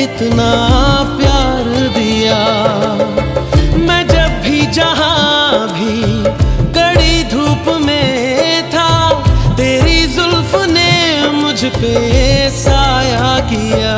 इतना प्यार दिया। मैं जब भी जहां भी कड़ी धूप में था, तेरी जुल्फ ने मुझ पे साया किया।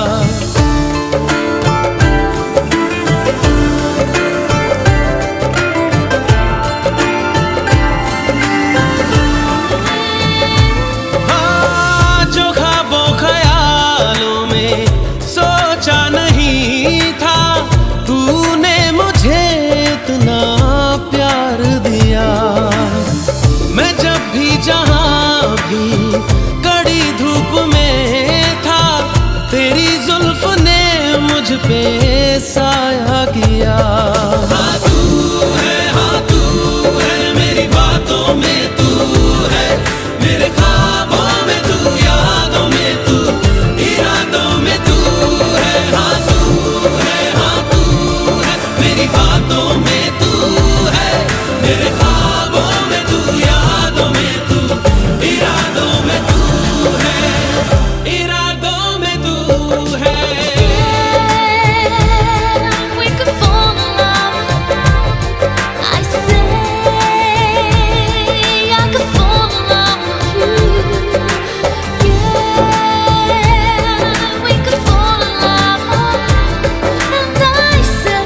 मैं जब भी जहां भी कड़ी धूप में था, तेरी जुल्फ ने मुझ पे साया किया। हाँ तू है मेरी बातों में तू है, मेरे ख्वाबों में तू, यादों में तू, इरादों में तू है। हाँ तू है मेरी बातों में तू है, मेरे ख्वाबों में तू, यादों में तू, इरादों में तू है, इरादों में तू है। We could fall in love. I say I could fall in love with you. Yeah, we could fall in love. And I say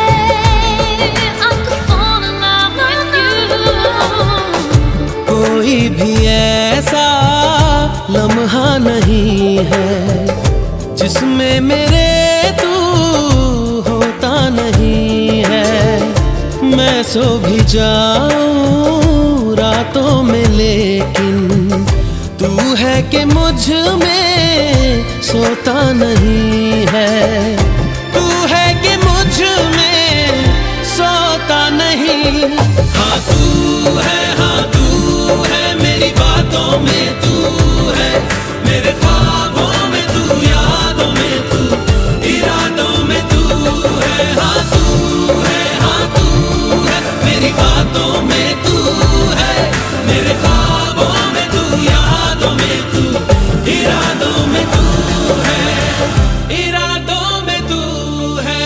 I could fall in love with you. कोई भी ऐसा लम्हा नहीं है जिसमें मेरे तू होता नहीं है। मैं सो भी जाऊं रातों में, लेकिन तू है कि मुझ में सोता नहीं है। तू है कि मुझ में सोता नहीं। हाँ तू है मेरी बातों में तू है, मेरे ख्वाबों में तू, यादों में तू, इरादों में तू है। हाँ तू है मेरी बातों में तू है, मेरे ख्वाबों में तू, यादों में तू, इरादों में तू है, इरादों में तू है।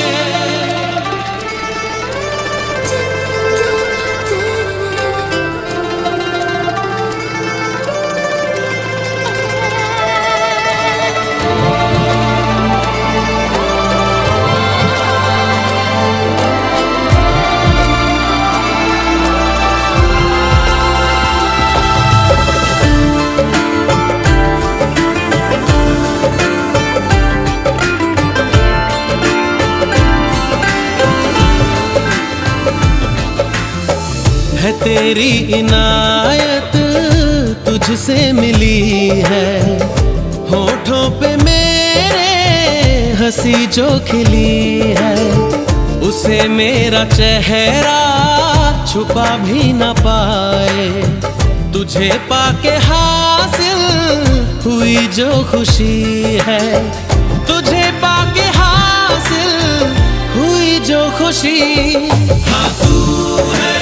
है तेरी इनायत तुझसे मिली है, होठों पे मेरे हंसी जो खिली है, उसे मेरा चेहरा छुपा भी न पाए। तुझे पाके हासिल हुई जो खुशी है, तुझे पाके हासिल हुई जो खुशी। हाँ तू है